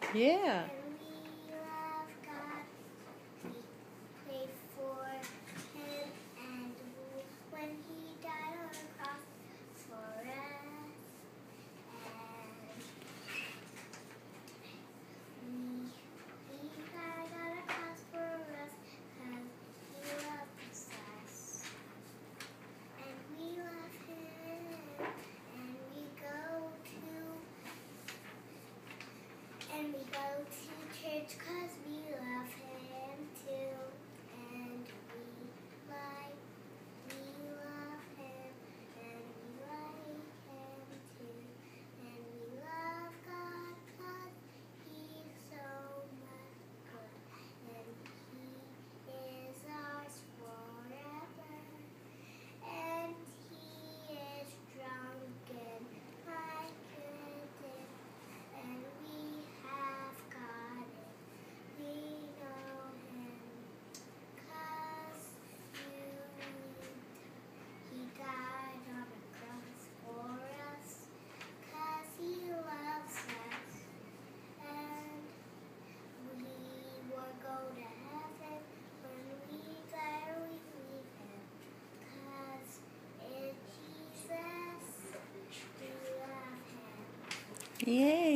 Yeah. And we love God. We pray for Him, and when He died on the cross for us, and He died on the cross for us, 'cause He loves us, and we love Him, and we go to church 'cause we love Him too, and we love Him, and we like Him too, and we love God 'cause He's so much good, and He is ours forever, and He is strong and mighty, and we have got it. We know Him 'cause He died on the cross for us, 'cause He loves us, and we will go to heaven when we die. We leave Him 'cause in Jesus we love Him. Yeah.